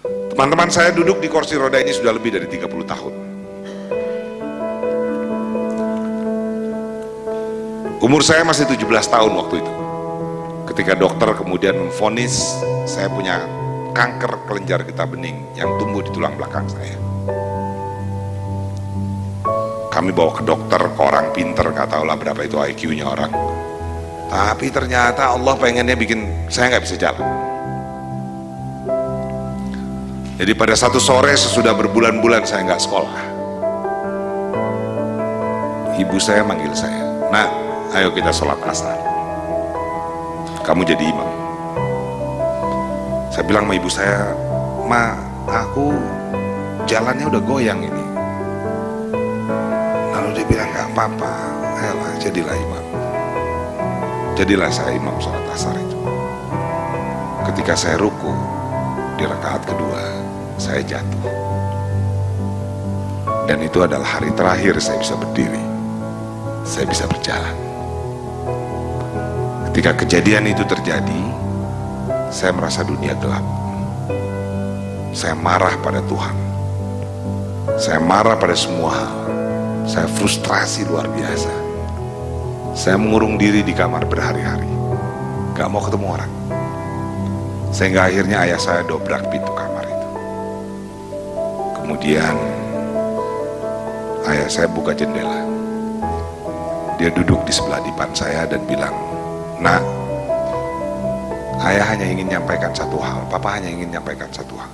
Teman-teman saya duduk di kursi roda ini sudah lebih dari 30 tahun. Umur saya masih 17 tahun waktu itu, ketika dokter kemudian memvonis saya punya kanker kelenjar getah bening yang tumbuh di tulang belakang saya. Kami bawa ke dokter, ke orang pinter, nggak tahu lah berapa itu IQ-nya orang. Tapi ternyata Allah pengennya bikin saya nggak bisa jalan. Jadi pada satu sore sesudah berbulan-bulan saya nggak sekolah, ibu saya manggil saya, "Nak, ayo kita sholat asar. Kamu jadi imam." Saya bilang sama ibu saya, "Ma, aku jalannya udah goyang ini." Lalu dia bilang, "Nggak apa-apa, ayolah jadilah imam." Jadilah saya imam sholat asar itu. Ketika saya ruku di rakaat kedua, saya jatuh. Dan itu adalah hari terakhir saya bisa berdiri, saya bisa berjalan. Ketika kejadian itu terjadi, saya merasa dunia gelap. Saya marah pada Tuhan, saya marah pada semua hal, saya frustrasi luar biasa. Saya mengurung diri di kamar berhari-hari, gak mau ketemu orang. Sehingga akhirnya ayah saya dobrak pintu kamar itu. Kemudian ayah saya buka jendela, dia duduk di sebelah dipan saya dan bilang, "Nak, ayah hanya ingin menyampaikan satu hal, papa hanya ingin menyampaikan satu hal.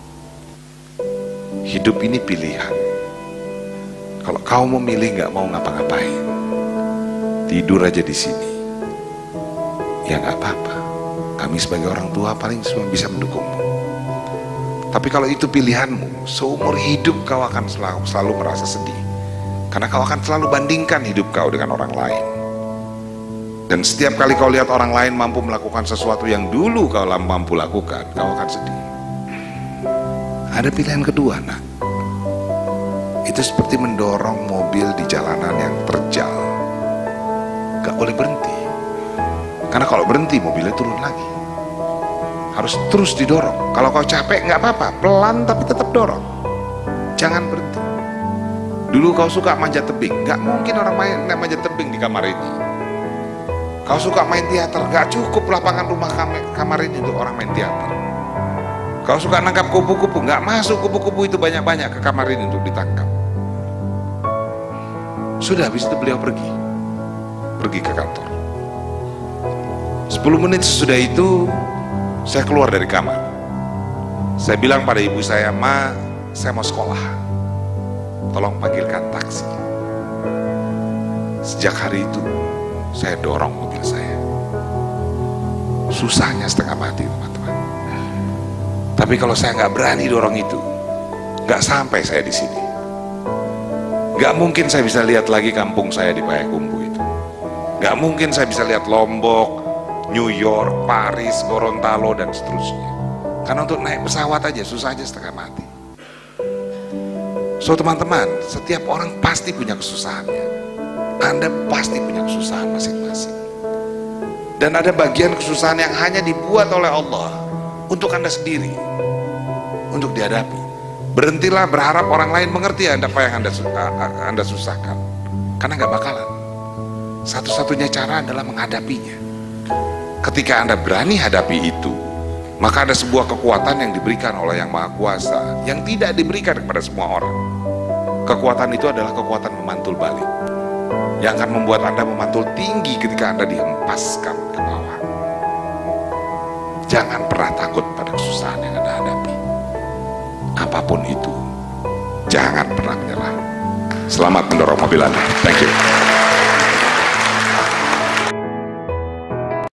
Hidup ini pilihan. Kalau kau memilih gak mau ngapa-ngapain, tidur aja di sini, ya gak apa-apa. Kami sebagai orang tua paling cuma bisa mendukungmu. Tapi kalau itu pilihanmu, seumur hidup kau akan selalu merasa sedih. Karena kau akan selalu bandingkan hidup kau dengan orang lain. Dan setiap kali kau lihat orang lain mampu melakukan sesuatu yang dulu kau mampu lakukan, kau akan sedih. Ada pilihan kedua, nak. Itu seperti mendorong mobil di jalanan yang terjal. Gak boleh berhenti. Karena kalau berhenti mobilnya turun lagi. Harus terus didorong. Kalau kau capek nggak apa-apa, pelan tapi tetap dorong. Jangan berhenti. Dulu kau suka manjat tebing, nggak mungkin orang main manjat tebing di kamar ini. Kau suka main teater, nggak cukup lapangan rumah kamar ini untuk orang main teater. Kau suka nangkap kupu-kupu, nggak masuk kupu-kupu itu banyak-banyak ke kamar ini untuk ditangkap. Sudah, habis itu beliau pergi ke kantor. 10 menit sesudah itu saya keluar dari kamar. Saya bilang pada ibu saya, "Ma, saya mau sekolah, tolong panggilkan taksi." Sejak hari itu saya dorong mobil saya. Susahnya setengah mati, teman-teman. Tapi kalau saya nggak berani dorong itu, nggak sampai saya di sini. Nggak mungkin saya bisa lihat lagi kampung saya di Payakumbuh itu. Nggak mungkin saya bisa lihat Lombok, New York, Paris, Gorontalo, dan seterusnya. Karena untuk naik pesawat aja susah aja setengah mati. So teman-teman, setiap orang pasti punya kesusahannya. Anda pasti punya kesusahan masing-masing. Dan ada bagian kesusahan yang hanya dibuat oleh Allah untuk Anda sendiri, untuk dihadapi. Berhentilah berharap orang lain mengerti apa yang Anda susahkan. Karena nggak bakalan. Satu-satunya cara adalah menghadapinya. Ketika Anda berani hadapi itu, maka ada sebuah kekuatan yang diberikan oleh Yang Maha Kuasa yang tidak diberikan kepada semua orang. Kekuatan itu adalah kekuatan memantul balik, yang akan membuat Anda memantul tinggi ketika Anda dihempaskan ke bawah. Jangan pernah takut pada kesusahan yang Anda hadapi. Apapun itu, jangan pernah menyerah. Selamat mendorong mobil Anda. Thank you.